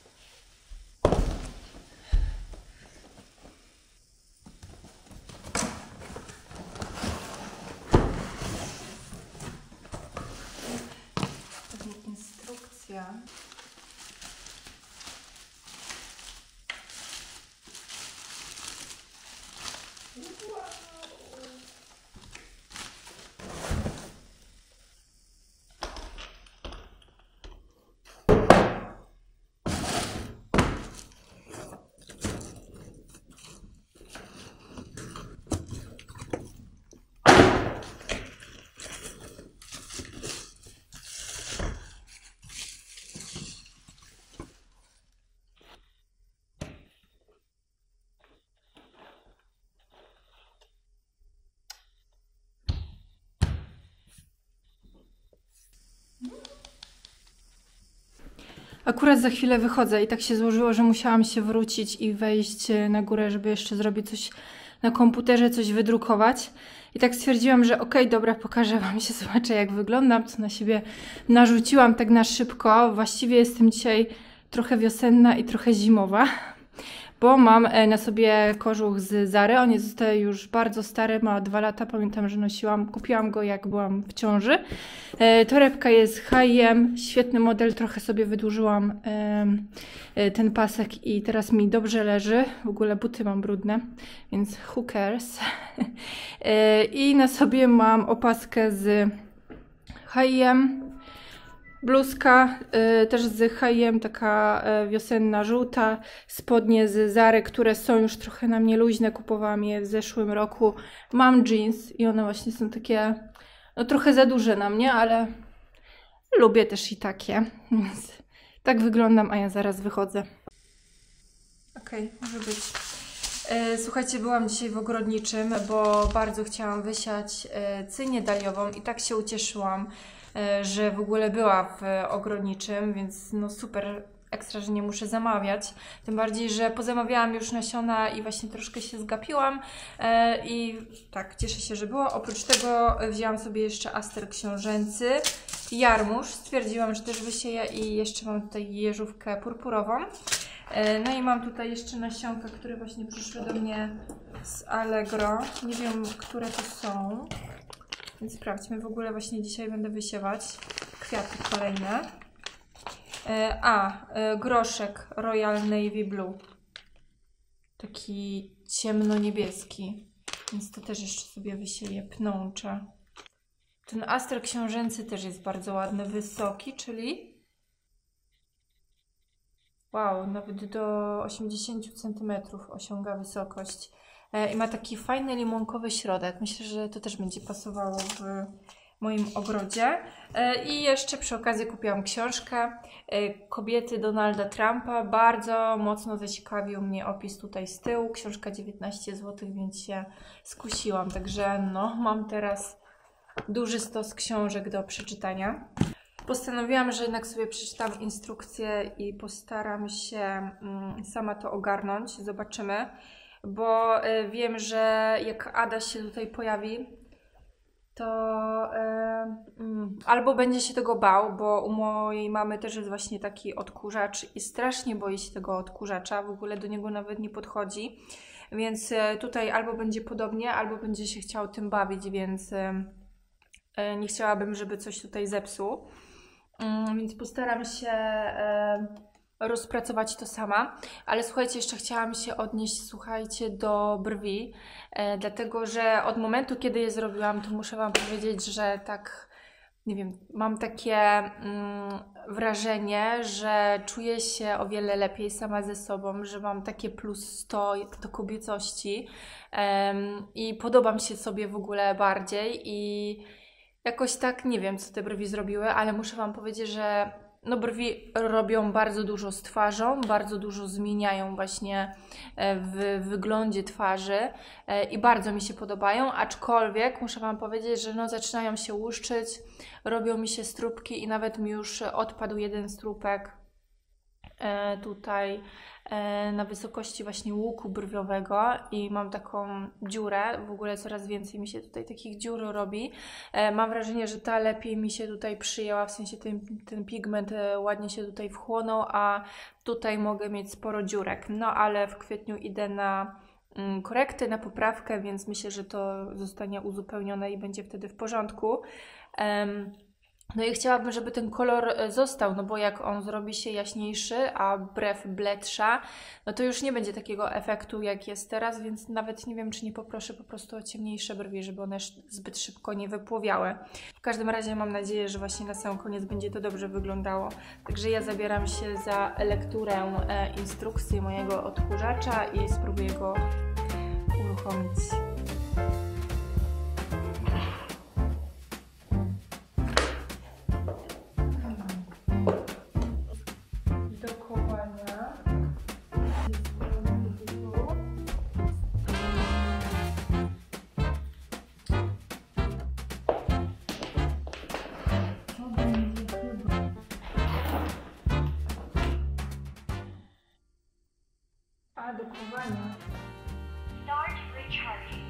Instrukcja. Akurat za chwilę wychodzę i tak się złożyło, że musiałam się wrócić i wejść na górę, żeby jeszcze zrobić coś na komputerze, coś wydrukować. I tak stwierdziłam, że okej, okay, dobra, pokażę wam się, zobaczę jak wyglądam, co na siebie narzuciłam tak na szybko. Właściwie jestem dzisiaj trochę wiosenna i trochę zimowa, bo mam na sobie kożuch z Zary. On jest tutaj już bardzo stary, ma dwa lata. Pamiętam, że nosiłam, kupiłam go jak byłam w ciąży. Torebka jest H i M, świetny model, trochę sobie wydłużyłam ten pasek i teraz mi dobrze leży. W ogóle buty mam brudne, więc who cares. I na sobie mam opaskę z H i M. Bluzka y, też z H i M, taka y, wiosenna, żółta. Spodnie z Zary, które są już trochę na mnie luźne. Kupowałam je w zeszłym roku. Mam jeans i one właśnie są takie, no trochę za duże na mnie, ale lubię też i takie. Więc tak wyglądam, a ja zaraz wychodzę. Okej, okay, może być. Y, słuchajcie, byłam dzisiaj w ogrodniczym, bo bardzo chciałam wysiać y, cynię daliową i tak się ucieszyłam, że w ogóle była w ogrodniczym, więc no super ekstra, że nie muszę zamawiać. Tym bardziej, że pozamawiałam już nasiona i właśnie troszkę się zgapiłam i tak, cieszę się, że było. Oprócz tego wzięłam sobie jeszcze aster książęcy, jarmuż. Stwierdziłam, że też wysieję i jeszcze mam tutaj jeżówkę purpurową. No i mam tutaj jeszcze nasionka, które właśnie przyszły do mnie z Allegro. Nie wiem, które to są. Więc sprawdźmy, w ogóle właśnie dzisiaj będę wysiewać kwiaty kolejne. A, groszek Royal Navy Blue. Taki ciemno-niebieski. Więc to też jeszcze sobie wysieję, pnączę. Ten aster książęcy też jest bardzo ładny, wysoki, czyli... Wow, nawet do osiemdziesięciu centymetrów osiąga wysokość. I ma taki fajny limonkowy środek. Myślę, że to też będzie pasowało w moim ogrodzie. I jeszcze przy okazji kupiłam książkę Kobiety Donalda Trumpa. Bardzo mocno zaciekawił mnie opis tutaj z tyłu. Książka dziewiętnaście złotych, więc się skusiłam. Także no, mam teraz duży stos książek do przeczytania. Postanowiłam, że jednak sobie przeczytam instrukcję i postaram się mm, sama to ogarnąć. Zobaczymy. Bo wiem, że jak Ada się tutaj pojawi, to e, mm, albo będzie się tego bał, bo u mojej mamy też jest właśnie taki odkurzacz i strasznie boi się tego odkurzacza, w ogóle do niego nawet nie podchodzi, więc e, tutaj albo będzie podobnie, albo będzie się chciał tym bawić, więc e, e, nie chciałabym, żeby coś tutaj zepsuł, e, więc postaram się e, rozpracować to sama, ale słuchajcie, jeszcze chciałam się odnieść, słuchajcie, do brwi, e, dlatego, że od momentu, kiedy je zrobiłam, to muszę Wam powiedzieć, że tak, nie wiem, mam takie mm, wrażenie, że czuję się o wiele lepiej sama ze sobą, że mam takie plus sto do kobiecości em, i podobam się sobie w ogóle bardziej i jakoś tak, nie wiem, co te brwi zrobiły, ale muszę Wam powiedzieć, że no brwi robią bardzo dużo z twarzą, bardzo dużo zmieniają właśnie w wyglądzie twarzy i bardzo mi się podobają, aczkolwiek muszę Wam powiedzieć, że no zaczynają się łuszczyć, robią mi się strupki i nawet mi już odpadł jeden strupek tutaj na wysokości właśnie łuku brwiowego i mam taką dziurę, w ogóle coraz więcej mi się tutaj takich dziur robi. Mam wrażenie, że ta lepiej mi się tutaj przyjęła, w sensie ten, ten pigment ładnie się tutaj wchłonął, a tutaj mogę mieć sporo dziurek. No ale w kwietniu idę na korektę, na poprawkę, więc myślę, że to zostanie uzupełnione i będzie wtedy w porządku. Um, No i chciałabym, żeby ten kolor został, no bo jak on zrobi się jaśniejszy, a brew bledsza, no to już nie będzie takiego efektu, jak jest teraz, więc nawet nie wiem, czy nie poproszę po prostu o ciemniejsze brwi, żeby one zbyt szybko nie wypłowiały. W każdym razie mam nadzieję, że właśnie na sam koniec będzie to dobrze wyglądało. Także ja zabieram się za lekturę e, instrukcji mojego odkurzacza i spróbuję go uruchomić. A, do kowania. Start recharging.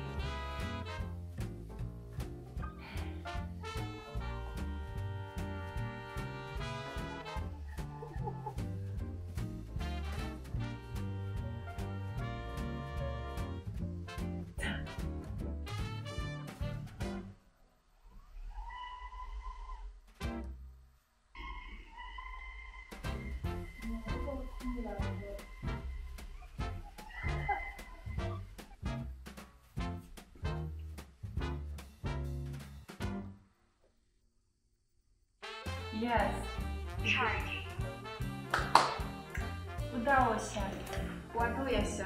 Jest. Charging. Udało się. Ładuje się.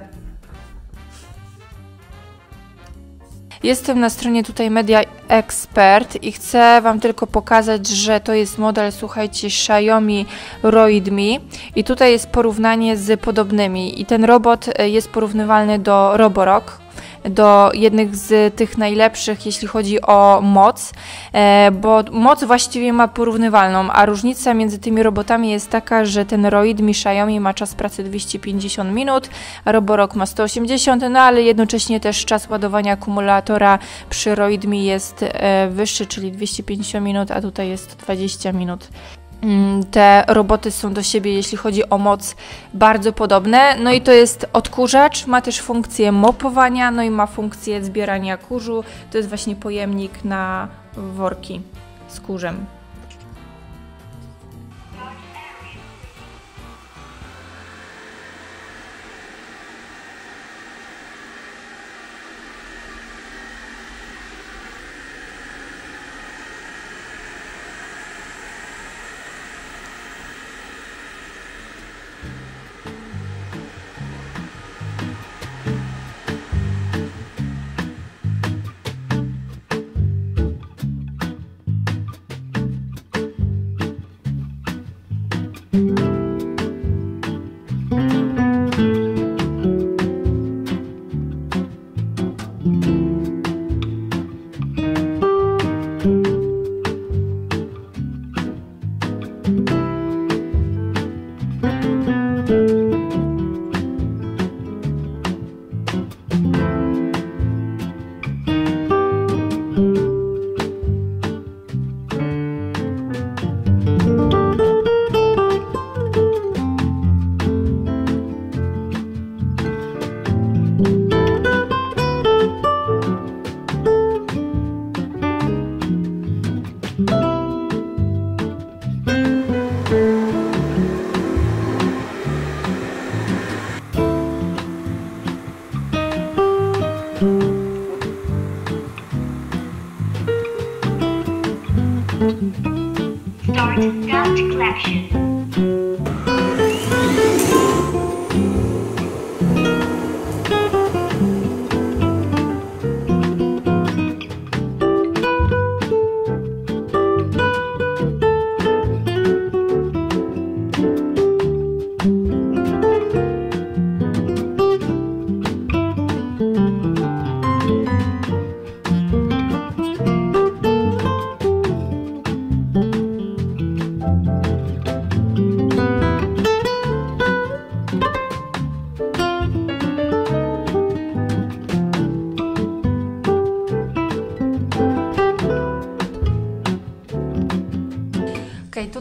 Jestem na stronie tutaj Media Expert i chcę Wam tylko pokazać, że to jest model, słuchajcie, Xiaomi Roidme i tutaj jest porównanie z podobnymi i ten robot jest porównywalny do Roborock, do jednych z tych najlepszych, jeśli chodzi o moc, bo moc właściwie ma porównywalną, a różnica między tymi robotami jest taka, że ten Roidme Xiaomi ma czas pracy dwieście pięćdziesiąt minut, a Roborock ma sto osiemdziesiąt, no ale jednocześnie też czas ładowania akumulatora przy Roidme jest wyższy, czyli dwieście pięćdziesiąt minut, a tutaj jest sto dwadzieścia minut. Te roboty są do siebie, jeśli chodzi o moc, bardzo podobne. No i to jest odkurzacz, ma też funkcję mopowania, no i ma funkcję zbierania kurzu. To jest właśnie pojemnik na worki z kurzem.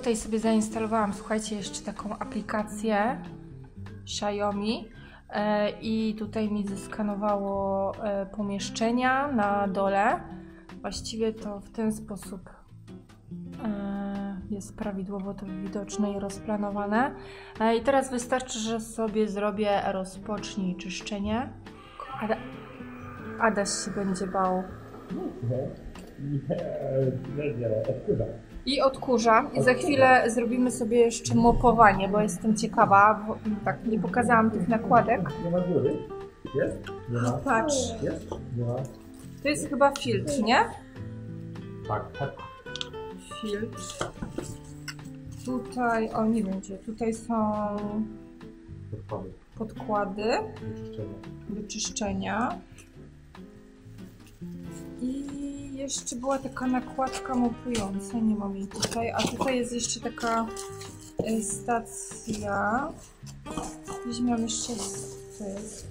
tutaj sobie zainstalowałam, słuchajcie, jeszcze taką aplikację Xiaomi e, i tutaj mi zeskanowało e, pomieszczenia na dole. Właściwie to w ten sposób e, jest prawidłowo to widoczne i rozplanowane. E, I teraz wystarczy, że sobie zrobię rozpocznij czyszczenie. Ada, Adaś się będzie bał. I odkurza. I za chwilę zrobimy sobie jeszcze mopowanie, bo jestem ciekawa, bo tak, nie pokazałam tych nakładek. Nie ma dziury? Jest? Nie ma. Patrz. Jest? Nie ma. To jest chyba filtr, nie? Tak, tak. Filtr. Tutaj, o nie wiem gdzie, tutaj są Podkłady. podkłady Do czyszczenia. do czyszczenia. I jeszcze była taka nakładka mopująca, nie mam jej tutaj, a tutaj jest jeszcze taka y, stacja. Weźmiemy jeszcze z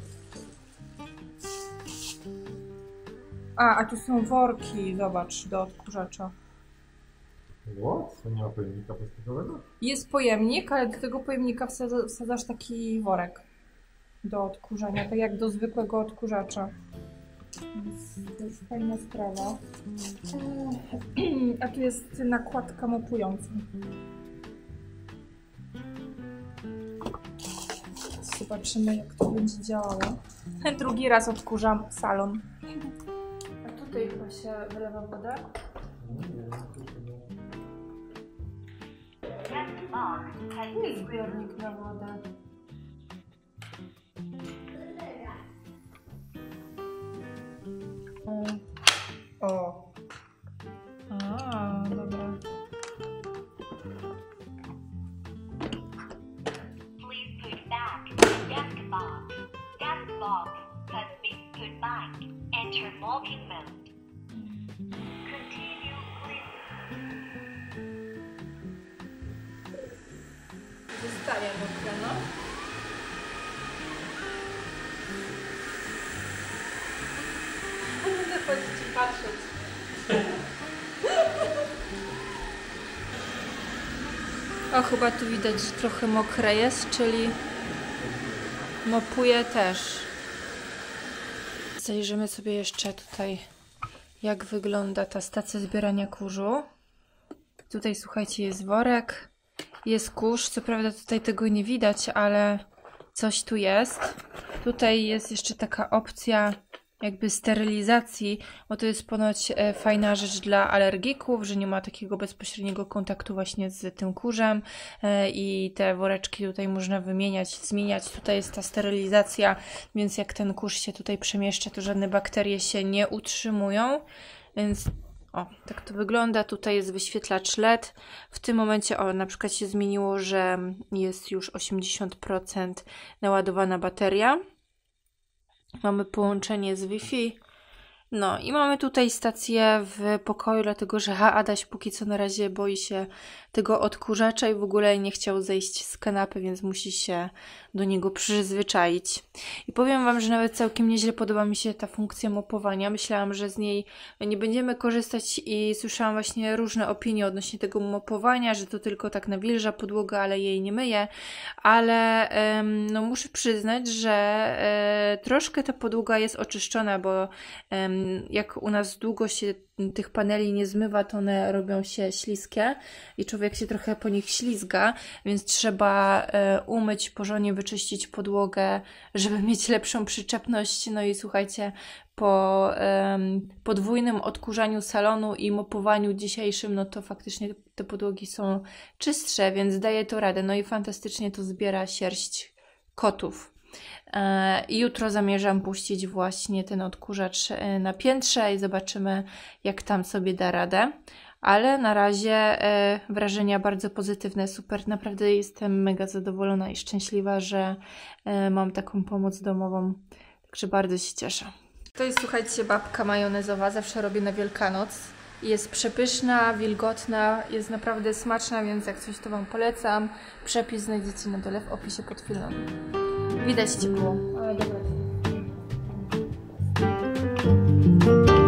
A, a tu są worki, zobacz, do odkurzacza. What? To nie ma pojemnika plastikowego? Jest pojemnik, ale do tego pojemnika wsadza, wsadzasz taki worek do odkurzania, tak jak do zwykłego odkurzacza. Więc to jest fajna sprawa. A tu jest nakładka mopująca. Zobaczymy, jak to będzie działało. Drugi raz odkurzam salon. A tutaj chyba się wylewa woda. Tu jest zbiornik na wodę. O. A, dobra. Please put back the desk box. Desk box has been put back. Enter login mode. Continue, please. Zostaje mokre, no. Będę chodzić i patrzeć. O, chyba tu widać, że trochę mokre jest, czyli mopuje też. Zajrzymy sobie jeszcze tutaj, jak wygląda ta stacja zbierania kurzu. Tutaj, słuchajcie, jest worek, jest kurz. Co prawda tutaj tego nie widać, ale coś tu jest. Tutaj jest jeszcze taka opcja jakby sterylizacji, bo to jest ponoć e, fajna rzecz dla alergików, że nie ma takiego bezpośredniego kontaktu właśnie z tym kurzem e, i te woreczki tutaj można wymieniać, zmieniać. Tutaj jest ta sterylizacja, więc jak ten kurz się tutaj przemieszcza, to żadne bakterie się nie utrzymują, więc o, tak to wygląda. Tutaj jest wyświetlacz L E D. W tym momencie, o, na przykład się zmieniło, że jest już osiemdziesiąt procent naładowana bateria. Mamy połączenie z Wi-Fi. No i mamy tutaj stację w pokoju, dlatego że Adaś póki co na razie boi się tego odkurzacza i w ogóle nie chciał zejść z kanapy, więc musi się do niego przyzwyczaić. I powiem Wam, że nawet całkiem nieźle podoba mi się ta funkcja mopowania. Myślałam, że z niej nie będziemy korzystać i słyszałam właśnie różne opinie odnośnie tego mopowania, że to tylko tak nawilża podłogę, ale jej nie myje. Ale ym, no muszę przyznać, że y, troszkę ta podłoga jest oczyszczona, bo ym, jak u nas długo się tych paneli nie zmywa, to one robią się śliskie i człowiek się trochę po nich ślizga, więc trzeba e, umyć, porządnie wyczyścić podłogę, żeby mieć lepszą przyczepność. No i słuchajcie, po e, podwójnym odkurzaniu salonu i mopowaniu dzisiejszym, no to faktycznie te podłogi są czystsze, więc daje to radę. No i fantastycznie to zbiera sierść kotów. I jutro zamierzam puścić właśnie ten odkurzacz na piętrze i zobaczymy, jak tam sobie da radę. Ale na razie wrażenia bardzo pozytywne, super. Naprawdę jestem mega zadowolona i szczęśliwa, że mam taką pomoc domową. Także bardzo się cieszę. To jest, słuchajcie, babka majonezowa. Zawsze robię na Wielkanoc. Jest przepyszna, wilgotna, jest naprawdę smaczna, więc jak coś to Wam polecam. Przepis znajdziecie na dole w opisie pod filmem. Widać ci było. Ale dobra.